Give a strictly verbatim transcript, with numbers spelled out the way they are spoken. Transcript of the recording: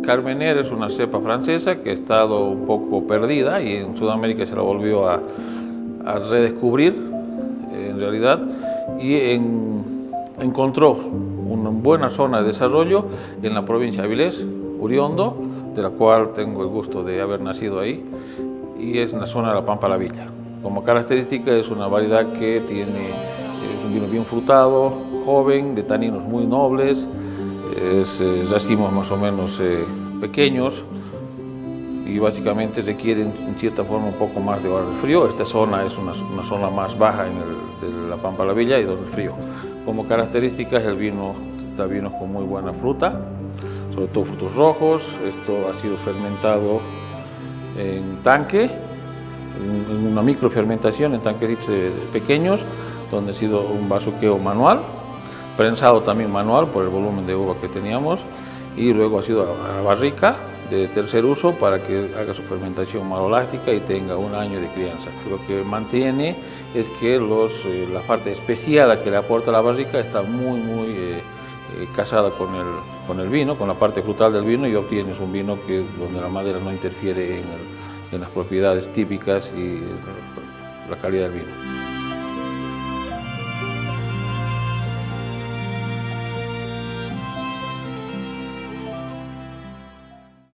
Carmenère es una cepa francesa que ha estado un poco perdida y en Sudamérica se la volvió a, a redescubrir en realidad, y en, encontró una buena zona de desarrollo en la provincia de Avilés, Uriondo, de la cual tengo el gusto de haber nacido ahí, y es en la zona de la Pampa La Villa. Como característica es una variedad que tiene es un vino bien frutado, joven, de taninos muy nobles, es, eh, racimos más o menos eh, pequeños y básicamente requieren en cierta forma un poco más de hora de frío. Esta zona es una, una zona más baja en el, de la Pampa La Villa y donde el frío. Como características el vino da vinos con muy buena fruta, sobre todo frutos rojos. Esto ha sido fermentado en tanque, en una microfermentación en tanques pequeños, donde ha sido un bazuqueo manual, prensado también manual por el volumen de uva que teníamos, y luego ha sido a barrica de tercer uso para que haga su fermentación malolástica y tenga un año de crianza. Lo que mantiene es que los, eh, la parte especiada que le aporta la barrica está muy, muy eh, eh, casada con el, con el vino, con la parte frutal del vino, y obtienes un vino que, donde la madera no interfiere en, el, en las propiedades típicas y la calidad del vino.